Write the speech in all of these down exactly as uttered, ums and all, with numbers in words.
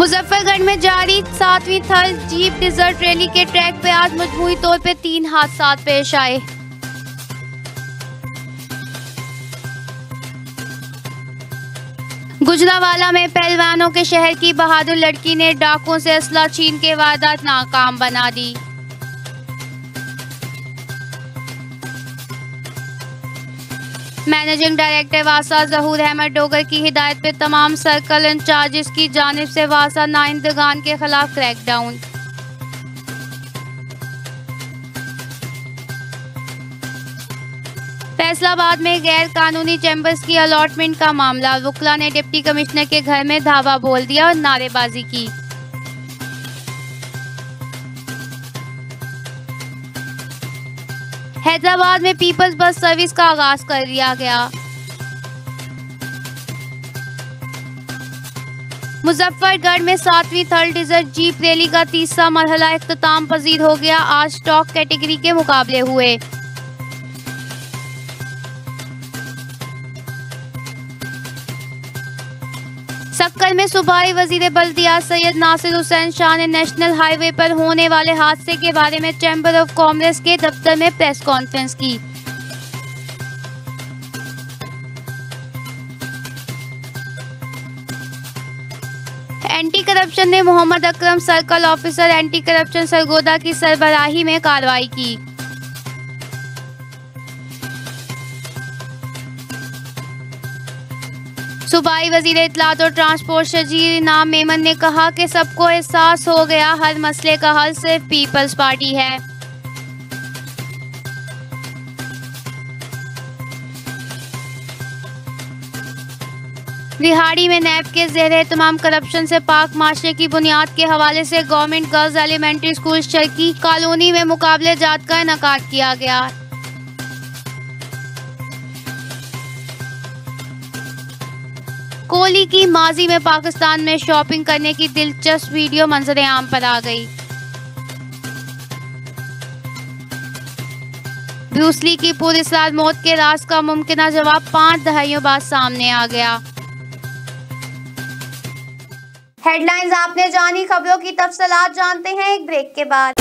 मुजफ्फरगढ़ में जारी सातवीं थल जीप डिजर्ट रैली के ट्रैक पे आज मजमूई तौर पे तीन हादसा पेश आए। गुजरांवाला में पहलवानों के शहर की बहादुर लड़की ने डाकुओं से असला छीन के वारदात नाकाम बना दी। मैनेजिंग डायरेक्टर वासा जहूर अहमद डोगर की हिदायत पे तमाम सर्कल इंचार्जेस की जानिब से वासा नाइंदगान के खिलाफ क्रैकडाउन। फैसलाबाद में गैर कानूनी चैम्बर्स की अलॉटमेंट का मामला, वुकला ने डिप्टी कमिश्नर के घर में धावा बोल दिया और नारेबाजी की। हैदराबाद में पीपल्स बस सर्विस का आगाज कर दिया गया। मुजफ्फरगढ़ में सातवीं थल डिजर्ट जीप रैली का तीसरा मरहला इख्तिताम पजीर हो गया। आज स्टॉक कैटेगरी के मुकाबले हुए। सक्कर में सूबाई वजीर बल्दियात सैयद नासिर हुसैन शाह ने नेशनल हाईवे पर होने वाले हादसे के बारे में चैम्बर ऑफ कॉमर्स के दफ्तर में प्रेस कॉन्फ्रेंस की। एंटी करप्शन ने Mohammad Akram circle officer anti corruption Sargodha की सरबराही में कार्रवाई की। सूबाई वजीर इत्तलात और ट्रांसपोर्ट शजीर इनाम मेमन ने कहा कि सबको एहसास हो गया हर मसले का हल सिर्फ पीपल्स पार्टी है। रिहाड़ी में नैब के ज़ेरे तमाम करप्शन से पाक माशरे की बुनियाद के हवाले से government girls elementary school Sharqi colony में मुकाबले जात का इनेकाद किया गया। कोहली की माजी में पाकिस्तान में शॉपिंग करने की दिलचस्प वीडियो मंजरे आम पर आ गई। ब्रूस ली की पुरस्कार मौत के राज का मुमकिन जवाब पांच दहाइयों बाद सामने आ गया। हेडलाइंस आपने जानी, खबरों की तफसीलात जानते हैं एक ब्रेक के बाद।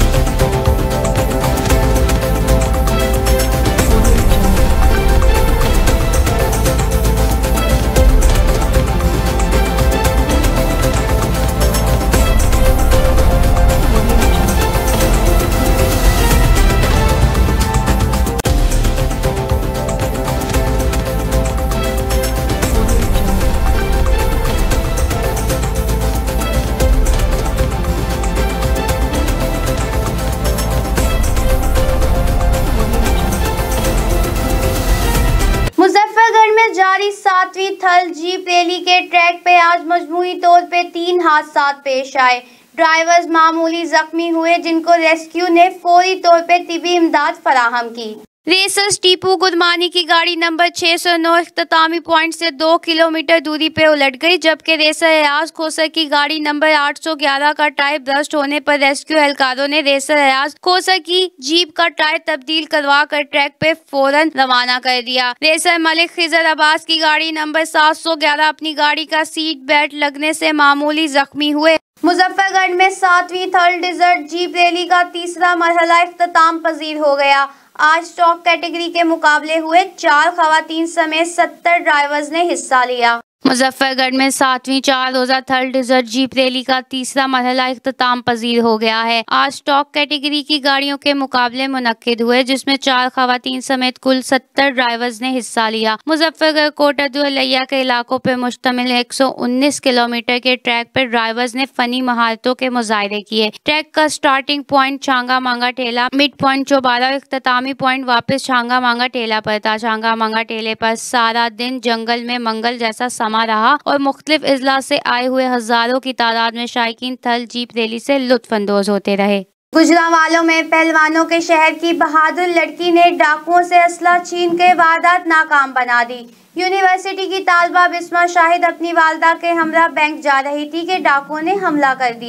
जारी सातवीं थल जीप रैली के ट्रैक पे आज मजमूई तौर पे तीन हादसा पेश आए। ड्राइवर्स मामूली जख्मी हुए, जिनको रेस्क्यू ने फौरी तौर पे तिबी इमदाद फराहम की। रेसर्स टीपू गुरमानी की गाड़ी नंबर छह सौ नौ इख्तितामी पॉइंट से दो किलोमीटर दूरी पे उलट गई, जबकि रेसर अयाज खोसर की गाड़ी नंबर आठ सौ ग्यारह का टायर ब्रस्ट होने पर रेस्क्यू एहलकारों ने रेसर अयाज खोसर की जीप का टायर तब्दील करवा कर ट्रैक पे फौरन रवाना कर दिया। रेसर मलिक खिजर अब्बास की गाड़ी नंबर सात सौ ग्यारह अपनी गाड़ी का सीट बेल्ट लगने से मामूली जख्मी हुए। मुजफ्फरगढ़ में सातवीं थल डिजर्ट जीप रैली का तीसरा मरहला इख्तिताम पजीर हो गया। आज स्टॉक कैटेगरी के मुकाबले हुए। चार खवातीन समेत सत्तर ड्राइवर्स ने हिस्सा लिया। मुजफ्फरगढ़ में सातवीं चार रोजा थल डिजर्ट जीप रैली का तीसरा मरहला इख्तिताम पजीर हो गया है। आज स्टॉक कैटेगरी की गाड़ियों के मुकाबले मुनक्किद हुए, जिसमें चार खवातीन समेत कुल सत्तर ड्राइवर्स ने हिस्सा लिया। मुजफ्फरगढ़ कोटा दुहलैया के इलाकों पर मुश्तमिल एक सौ उन्नीस किलोमीटर के ट्रैक पर ड्राइवर्स ने फनी महारतों के मुजाहरे किए। ट्रैक का starting point Changa Manga Tela, mid point Chaubara, इख्तितामी पॉइंट वापस छांगा मांगा टेला पर था। छांगा मांगा टेले पर सारा दिन जंगल में मंगल जैसा समा रहा और मुख्तलिफ इजला से आए हुए हजारों की तादाद में शायकीन थल जीप रैली से लुत्फ अंदोज होते रहे। गुजरांवालों में पहलवानों के शहर की बहादुर लड़की ने डाकुओं से असला छीन के वारदात नाकाम बना दी। यूनिवर्सिटी की तालबा बिस्मा शाहिद अपनी वालदा के हमरा बैंक जा रही थी कि डाकुओं ने हमला कर दिया।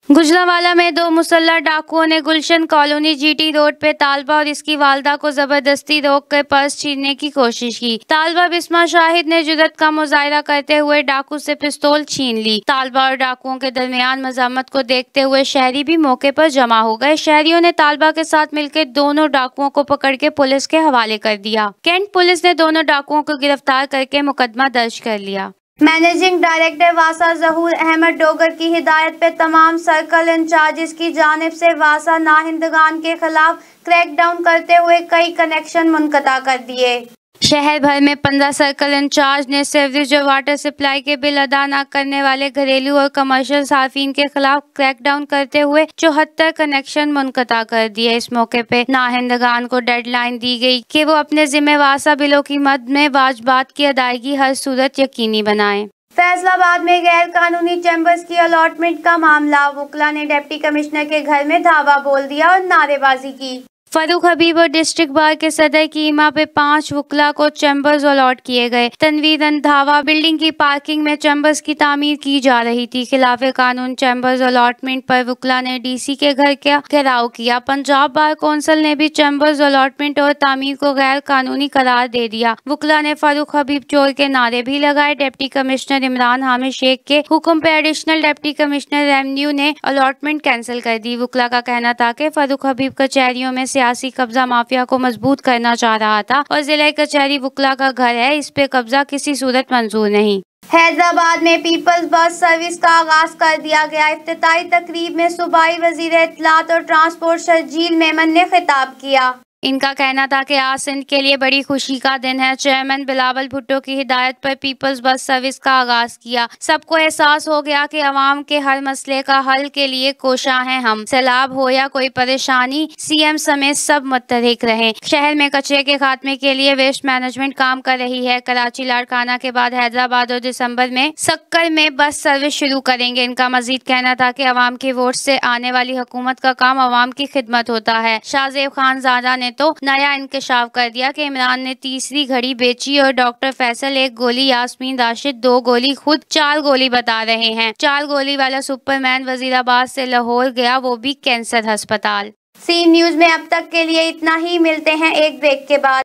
गुजरांवाला में दो मुसल्लह डाकुओं ने गुलशन कॉलोनी जीटी रोड पे तालबा और इसकी वालदा को जबरदस्ती रोककर पर्स छीनने की कोशिश की। तालबा बिस्मा शाहिद ने जुर्रत का मुजाहिरा करते हुए डाकू से पिस्तौल छीन ली। तालबा और डाकुओं के दरमियान मज़ामत को देखते हुए शहरी भी मौके पर जमा हो गए। शहरियों ने तालबा के साथ मिलकर दोनों डाकुओं को पकड़ के पुलिस के हवाले कर दिया। कैंट पुलिस ने दोनों डाकुओं को गिरफ्तार करके मुकदमा दर्ज कर लिया। मैनेजिंग डायरेक्टर वासा जहूर अहमद डोगर की हिदायत पे तमाम सर्कल इंचार्जेस की जानिब से वासा नाहिंदगान के खिलाफ क्रैकडाउन करते हुए कई कनेक्शन मुनक़ता कर दिए। शहर भर में पंद्रह सर्कल इंचार्ज ने सीवरेज और वाटर सप्लाई के बिल अदा न करने वाले घरेलू और कमर्शियल सार्फिन के खिलाफ क्रैकडाउन करते हुए चौहत्तर कनेक्शन मुनक़ता कर दिए। इस मौके पे नाहिंदगान को डेडलाइन दी गई कि वो अपने जिम्मे वासा बिलों की मद में वाजबात की अदायगी हर सूरत यकीनी बनाएं। फैसलाबाद में गैर कानूनी चैम्बर्स की अलॉटमेंट का मामला, वुकला ने डिप्टी कमिश्नर के घर में धावा बोल दिया और नारेबाजी की। फरूख हबीब और डिस्ट्रिक्ट बार के सदर की इमा पे पांच वुकला को चैम्बर्स अलॉट किए गए। तनवीर रंधावा बिल्डिंग की पार्किंग में चैम्बर्स की तामीर की जा रही थी। खिलाफ कानून चैम्बर्स अलॉटमेंट पर वुकला ने डीसी के घर का घेराव किया। पंजाब बार कौंसिल ने भी चैम्बर्स अलॉटमेंट और तामीर को गैर कानूनी करार दे दिया। वुकला ने फरूख हबीब चोर के नारे भी लगाए। डिप्टी कमिश्नर इमरान हामिद शेख के हुक्म पे एडिशनल डिप्टी कमिश्नर रेवेन्यू ने अलॉटमेंट कैंसिल कर दी। वुकला का कहना था कि फरूख हबीब कचहरियों में सियासी कब्जा माफिया को मजबूत करना चाह रहा था और जिला कचहरी वुकला का घर है, इस पे कब्जा किसी सूरत मंजूर नहीं। हैदराबाद में पीपल्स बस सर्विस का आगाज कर दिया गया। इफ्तिताई तकरीब में सूबाई वजीर इत्तलात और ट्रांसपोर्ट शर्जील मेमन ने खिताब किया। इनका कहना था कि आज सिंध के लिए बड़ी खुशी का दिन है। चेयरमैन बिलावल भुट्टो की हिदायत पर पीपल्स बस सर्विस का आगाज किया। सबको एहसास हो गया कि अवाम के हर मसले का हल के लिए कोशा हैं हम। सैलाब हो या कोई परेशानी, सीएम समेत सब मुत्तहरिक रहें। शहर में कचरे के खात्मे के लिए वेस्ट मैनेजमेंट काम कर रही है। कराची लाड़काना के बाद हैदराबाद और दिसंबर में सक्कर में बस सर्विस शुरू करेंगे। इनका मजीद कहना था कि अवाम के वोट से आने वाली हुकूमत का काम अवाम की खिदमत होता है। शाहजेब खानजादा ने तो नया इंकशाफ कर दिया कि इमरान ने तीसरी घड़ी बेची और डॉक्टर फैसल एक गोली, यास्मीन राशिद दो गोली, खुद चार गोली बता रहे हैं। चार गोली वाला सुपरमैन वजीराबाद से लाहौर गया, वो भी कैंसर अस्पताल। सी न्यूज में अब तक के लिए इतना ही। मिलते हैं एक ब्रेक के बाद।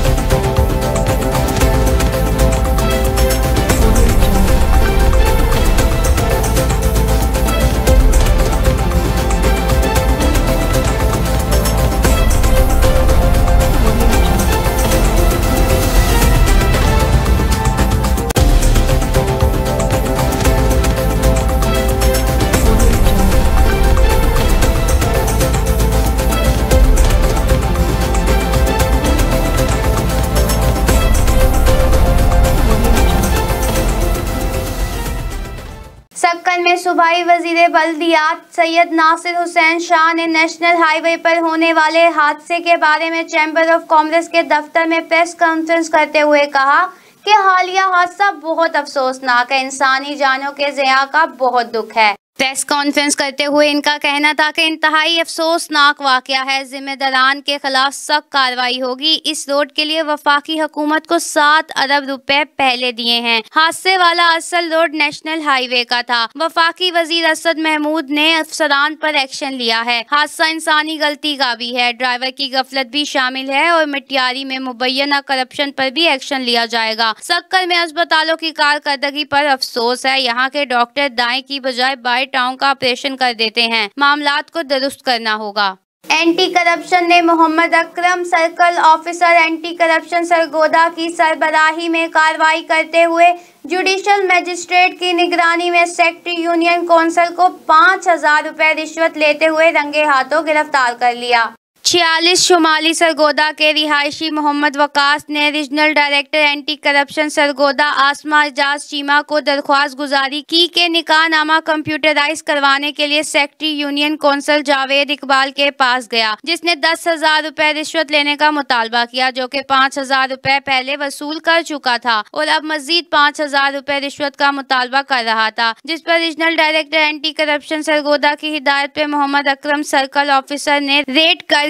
सक्कर में सूबाई वजीर बल्दियात सैयद नासिर हुसैन शाह ने नेशनल हाईवे पर होने वाले हादसे के बारे में चैम्बर ऑफ कॉमर्स के दफ्तर में प्रेस कॉन्फ्रेंस करते हुए कहा कि हालिया हादसा बहुत अफसोसनाक है। इंसानी जानों के ज़िया का बहुत दुख है। प्रेस कॉन्फ्रेंस करते हुए इनका कहना था कि इंतहाई अफसोसनाक वाकया है। जिम्मेदारान के खिलाफ सख्त कार्रवाई होगी। इस रोड के लिए वफाकी हुकूमत को सात अरब रुपए पहले दिए हैं। हादसे वाला असल रोड नेशनल हाईवे का था। वफाकी वजीर असद महमूद ने अफसरान पर एक्शन लिया है। हादसा इंसानी गलती का भी है, ड्राइवर की गफलत भी शामिल है और मिटियारी में मुबैना करप्शन पर भी एक्शन लिया जाएगा। सक्कर में अस्पतालों की कारकर्दगी पर अफसोस है। यहाँ के डॉक्टर दाएं की बजाय बाएं टाउन का ऑपरेशन कर देते हैं। मामलात को दुरुस्त करना होगा। एंटी करप्शन ने Mohammad Akram circle officer anti corruption Sargodha की सरबराही में कार्रवाई करते हुए जुडिशल मजिस्ट्रेट की निगरानी में सेक्रेटरी यूनियन कौंसिल को पाँच हजार रुपए रिश्वत लेते हुए रंगे हाथों गिरफ्तार कर लिया। छियालीस शुमाली सरगोदा के रिहायशी मोहम्मद वकास ने regional director anti corruption Sargodha Asma Ejaz Cheema को दरख्वास्त गुजारी की के निकाहनामा कंप्यूटराइज करवाने के लिए secretary union council Javed Iqbal के पास गया, जिसने दस हजार रुपए रिश्वत लेने का मुतालबा किया, जो कि पाँच हजार रुपए पहले वसूल कर चुका था और अब मजीद पाँच हजार रुपए रिश्वत का मुतालबा कर रहा था, जिस पर regional director anti corruption Sargodha की हिदायत पे मोहम्मद अकरम सर्कल ऑफिसर ने रेड कर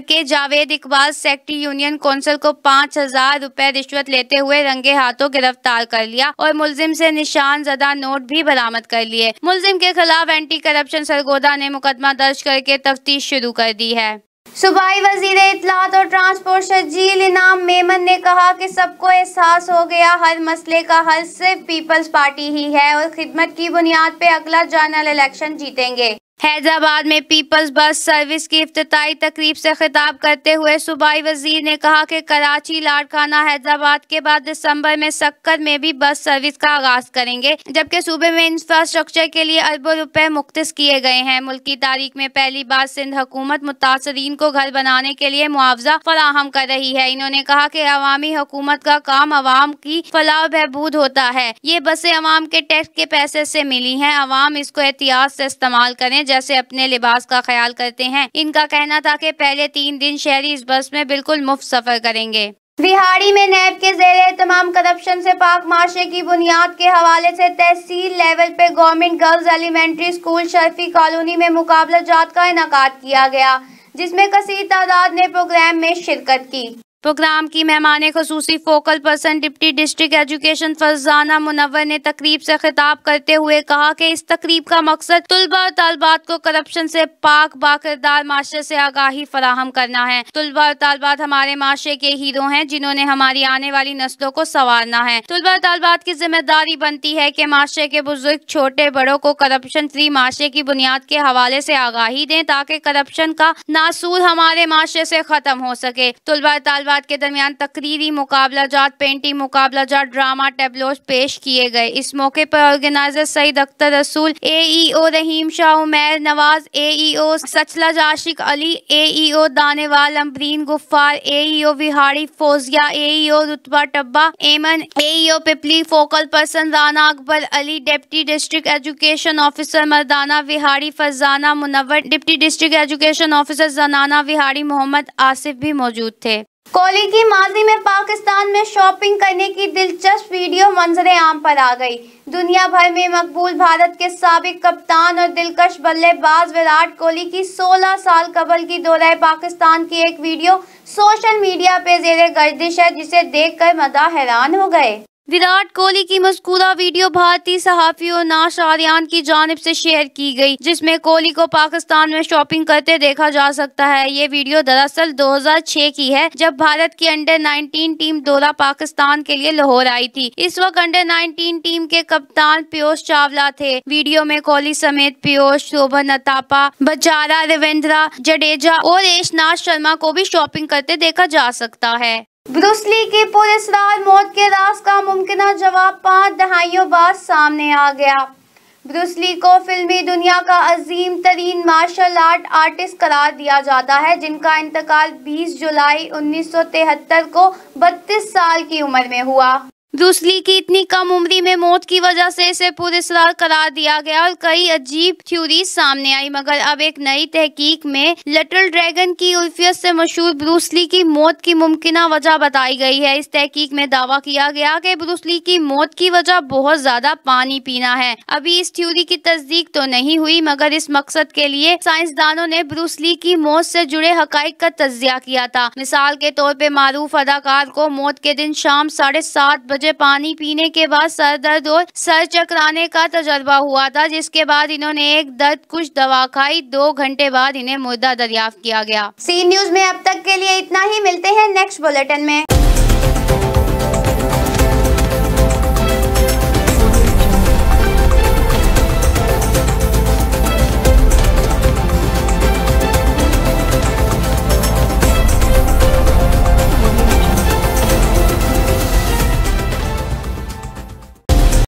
के Javed Iqbal secretary union council को पाँच हजार रुपए रिश्वत लेते हुए रंगे हाथों गिरफ्तार कर लिया और मुलजिम से निशान जदा नोट भी बरामद कर लिए। मुलजिम के खिलाफ एंटी करप्शन सरगोदा ने मुकदमा दर्ज करके तफ्तीश शुरू कर दी है। सूबाई वजीर इत्तलात और ट्रांसपोर्ट शर्जील इनाम मेमन ने कहा कि सबको एहसास हो गया हर मसले का हल सिर्फ पीपल्स पार्टी ही है और खिदमत की बुनियाद पे अगला जनरल इलेक्शन जीतेंगे। हैदराबाद में पीपल्स बस सर्विस की इफ्तिताई तकरीब से खिताब करते हुए सूबाई वजीर ने कहा कि कराची लाड़काना हैदराबाद के बाद दिसंबर में सक्कर में भी बस सर्विस का आगाज करेंगे, जबकि सूबे में इंफ्रास्ट्रक्चर के लिए अरबों रुपए मुख्तस किए गए हैं। मुल्क की तारीख में पहली बार सिंध हुकूमत मुतासरीन को घर बनाने के लिए मुआवजा फराहम कर रही है। इन्होंने कहा कि अवामी हुकूमत का काम अवाम की फलाह बहबूद होता है। ये बसें अवाम के टैक्स के पैसे से मिली हैं, अवाम इसको एहतियात से इस्तेमाल करें जैसे अपने लिबास का ख्याल करते हैं। इनका कहना था कि पहले तीन दिन शहरी इस बस में बिल्कुल मुफ्त सफर करेंगे। विहाड़ी में नैब के ज़ेरे तमाम करप्शन से पाक माशरे की बुनियाद के हवाले से तहसील लेवल पे government girls elementary school Sharfi colony में मुकाबला जात का इनाकाद किया गया, जिसमें कसीर तादाद ने प्रोग्राम में शिरकत की। प्रोग्राम की मेहमान खुसूसी focal person deputy district education Farzana Munawwar ने तकरीब से खिताब करते हुए कहा कि इस तकरीब का मकसद तुलबा और तालबात को करप्शन से पाक बाकिरदार माशरे से आगाही फराहम करना है। तुलबा और तालबात हमारे माशरे के हीरो हैं जिन्होंने हमारी आने वाली नस्लों को संवारना है। तुलबा और तालबात की जिम्मेदारी बनती है कि माशरे के बुजुर्ग छोटे बड़ों को करप्शन फ्री माशरे की बुनियाद के हवाले से आगाही दें ताकि करप्शन का नासूर हमारे माशरे से खत्म हो सके। तुलबा और तालबात के दरमियान तकरीरी मुकाबला जात, पेंटिंग मुकाबला जात, ड्रामा टेबलोस पेश किए गए। इस मौके पर ऑर्गेनाइजर सईद अख्तर रसूल, ए ई ओ रहीम शाह, उमैर नवाज, ए ई ओ सचलज आशिक अली, ए ई ओ दानेवाल अम्बरीन गुफ्फार, ए ई ओ विहाड़ी फौजिया, ए ई ओ रुतबा टब्बा एमन, A E O Pipli, focal person Rana Akbar Ali, deputy district education officer मर्दाना Vehari Farzana Munawwar, deputy district education officer जनाना विहाड़ी मोहम्मद आसिफ भी मौजूद थे। कोहली की माजी में पाकिस्तान में शॉपिंग करने की दिलचस्प वीडियो मंजरे आम पर आ गई। दुनिया भर में मकबूल भारत के साबिक कप्तान और दिलकश बल्लेबाज विराट कोहली की सोलह साल कबल की दौरे पाकिस्तान की एक वीडियो सोशल मीडिया पे ज़ेरे गर्दिश है, जिसे देखकर मदा हैरान हो गए। विराट कोहली की मज़कूरा वीडियो भारतीय सहाफ़ी और नाश आर्यान की जानिब से शेयर की गई, जिसमें कोहली को पाकिस्तान में शॉपिंग करते देखा जा सकता है। ये वीडियो दरअसल दो हज़ार छह की है, जब भारत की अंडर नाइनटीन टीम दौरा पाकिस्तान के लिए लाहौर आई थी। इस वक्त अंडर नाइनटीन टीम के कप्तान पीयूष चावला थे। वीडियो में कोहली समेत पीयूष, शोभन अतापा, बजारा, रविंद्रा जडेजा और एशनाज शर्मा को भी शॉपिंग करते देखा जा सकता है। ब्रूस ली की पुरस्कार मौत के राज का मुमकिन जवाब पाँच दहाइयों बाद सामने आ गया। ब्रूस ली को फिल्मी दुनिया का अजीम तरीन मार्शल आर्ट आर्टिस्ट करार दिया जाता है, जिनका इंतकाल बीस जुलाई उन्नीस सौ तिहत्तर को बत्तीस साल की उम्र में हुआ। ब्रूस ली की इतनी कम उम्री में मौत की वजह से इसे पुरस्कार करार दिया गया और कई अजीब थ्योरी सामने आई, मगर अब एक नई तहकीक में लिटिल ड्रैगन की उल्फियत से मशहूर ब्रूस ली की मौत की मुमकिन वजह बताई गई है। इस तहकीक में दावा किया गया कि ब्रूस ली की मौत की वजह बहुत ज्यादा पानी पीना है। अभी इस थ्योरी की तस्दीक तो नहीं हुई, मगर इस मकसद के लिए साइंसदानों ने ब्रूस ली की मौत से जुड़े हकाइक का तज्जिया किया था। मिसाल के तौर पे मारूफ अदाकार को मौत के दिन शाम साढ़े सात बजे पानी पीने के बाद सर दर्द और सर चकराने का तजर्बा हुआ था, जिसके बाद इन्होंने एक दर्द कुछ दवा खाई। दो घंटे बाद इन्हें मुर्दा दरियाफ्त किया गया। सी न्यूज में अब तक के लिए इतना ही, मिलते हैं नेक्स्ट बुलेटिन में।